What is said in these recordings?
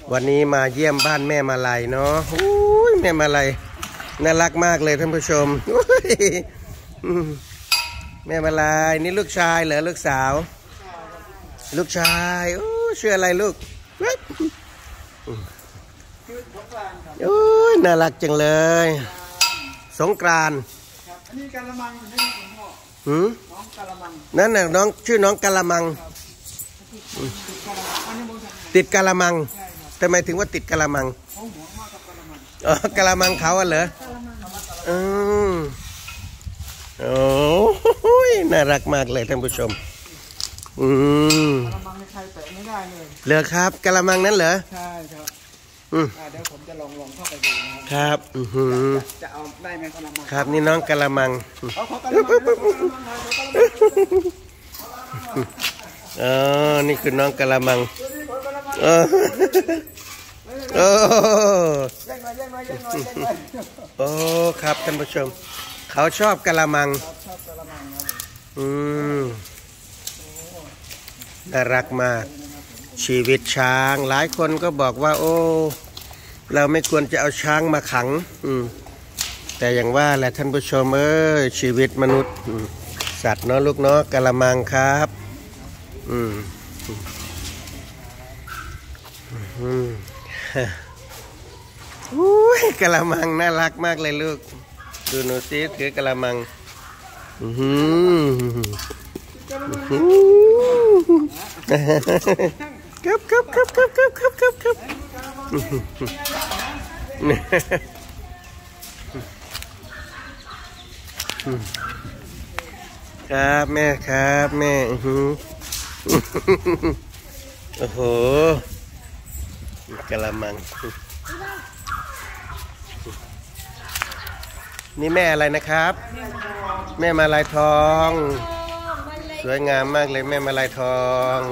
วันนี้มาเยี่ยมบ้านแม่มาลัยเนาะแม่มาลัยน่ารักมากเลยท่านผู้ชมแม่มาลัยนี่ลูกชายเหรอลูกสาวลูกชายชื่ออะไรลูกน่ารักจังเลยสงกรานต์อันนี้กะละมังนี่หลวงพ่อน้องกะละมังนั่นน่ะน้องชื่อน้องกะละมังติดกะละมังทำไมถึงว่าติดกะละมังกะละมังเขาเหรอโอ้ยน่ารักมากเลยท่านผู้ชมกะละมังใครแตะไม่ได้เลยเหรอครับกะละมังนั้นเหรอใช่ครับเดี๋ยวผมจะลองเข้าไปดูนะครับจะเอาได้ไหมกะละมังครับนี่น้องกะละมังนี่คือน้องกะละมังครับท่านผู้ชมเขาชอบกะละมังน่ารักมากชีวิตช้างหลายคนก็บอกว่าเราไม่ควรจะเอาช้างมาขังแต่อย่างว่าแหละท่านผู้ชมชีวิตมนุษย์สัตว์เนาะลูกเนาะกะละมังครับกะละมังน่ารักมากเลยลูกดูหนูซิถือกะละมังครับครับแม่ครับแม่โอ้โหกะละมังนี่แม่อะไรนะครับแม่มาลายทองสวยงามมากเลยแม่มาลายทอง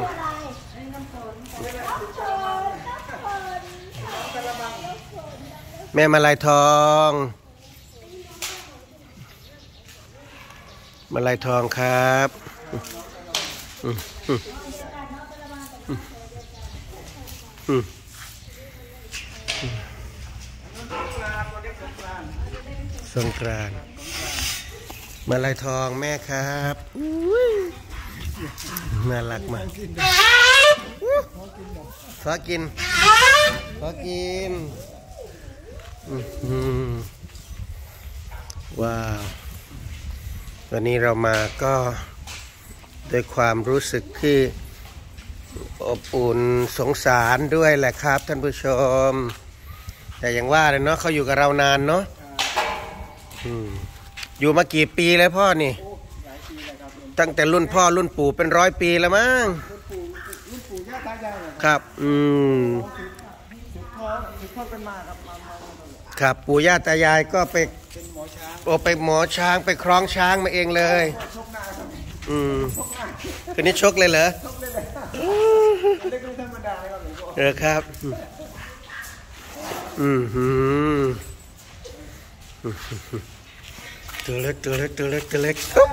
แม่มาลายทองมาลายทองครับสงกรานต์มาลายทองแม่ครับน่ารักมากขอกินว้าววันนี้เรามาก็ด้วยความรู้สึกที่อบอุ่นสงสารด้วยแหละครับท่านผู้ชมแต่อย่างว่าเลยเนาะเขาอยู่กับเรานานเนาะอยู่มากี่ปีแล้วพ่อนี่ตั้งแต่รุ่นพ่อรุ่นปู่เป็น100 ปีแล้วมั้งครับครับปู่ย่าตายายก็ไปหมอช้างไปคล้องช้างมาเองเลยคืนนี้ชกเลยเหรอครับตัวเล็ก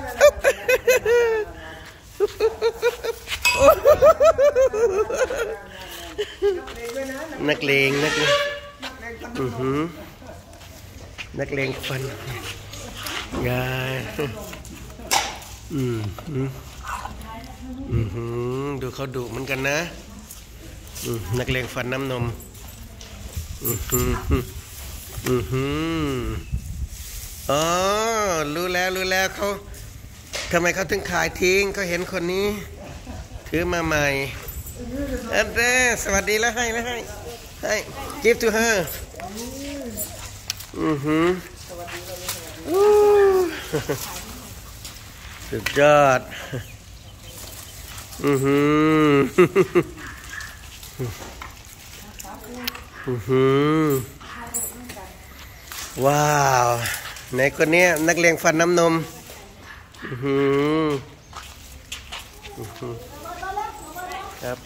นักเลงฟันยายดูเขาดุเหมือนกันนะนักเลงฟันน้ำนมรู้แล้วเขาทำไมเขาถึงขายทิ้งเขาเห็นคนนี้ถือมาใหม่อันเด้สวัสดีแล้วให้give to her สุดยอดว้าวไหนคนนี้นักเลี้ยงฟันน้ำนมครับ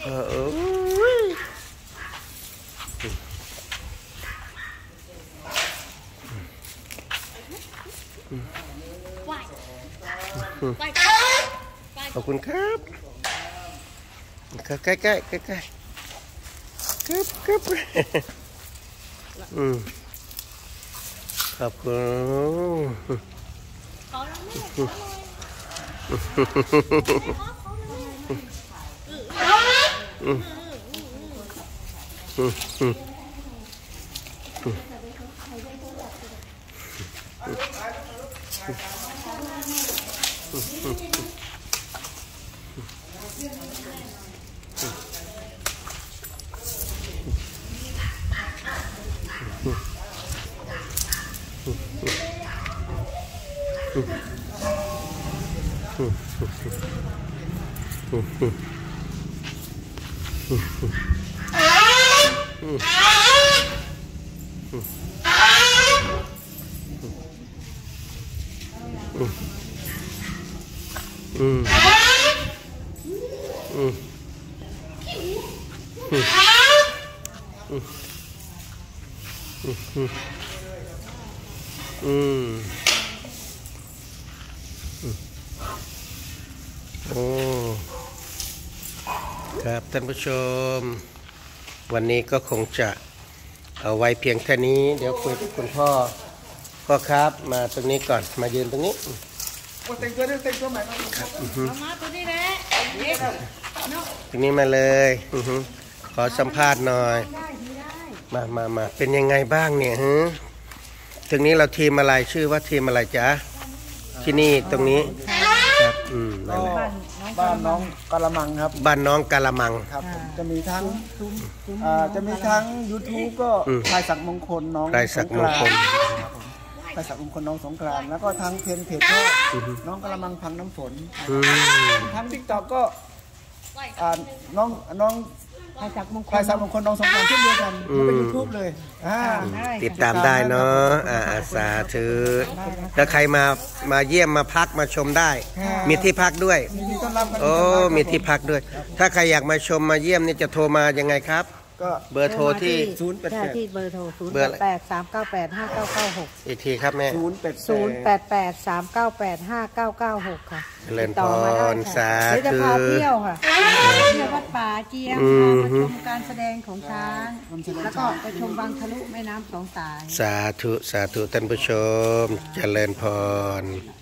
ขอบคุณครับใกล้กึบขอบคุณโอ้ครับท่านผู้ชมวันนี้ก็คงจะเอาไว้เพียงแค่นี้เดี๋ยวคุยกับคุณพ่อครับมาตรงนี้ก่อนมายืนตรงนี้แต่งตัวใหม่ครับมาตัวนี้แหละตรงนี้มาเลยขอสัมภาษณ์หน่อยมาเป็นยังไงบ้างเนี่ยถึงนี้เราทีมอะไรชื่อว่าทีมอะไรจ๊ะที่นี่ตรงนี้ครับนั่นแหละบ้านน้องกะละมังครับบ้านน้องกะละมังครับจะมีทั้งYouTube ก็พลายศักดิ์มงคลน้องพลายศักดิ์มงคลพลายศักดิ์มงคลน้องสงกรานต์แล้วก็ทางเพจก็น้องกะละมังพังน้ำฝนทั้ง TikTok ก็น้องพลายศักดิ์มงคลน้องสงกรานต์เช่นเดียวกันเป็น YouTube เลยติดตามได้เนาะสาธุถ้าใครมาเยี่ยมมาพักมาชมได้มีที่พักด้วยโอ้มีที่พักด้วยถ้าใครอยากมาชมมาเยี่ยมนี่จะโทรมายังไงครับก็เบอร์โทรที่ที่เบอร์โทร0883985996 อีกทีครับแม่ 0883985996ค่ะต่อมาได้ค่ะเดี๋ยวจะพาเที่ยวค่ะเที่ยววัดป่าเจียมมาชมการแสดงของช้างแล้วก็ไปชมบางทะลุแม่น้ำสองสายสาธุท่านผู้ชมเจริญพร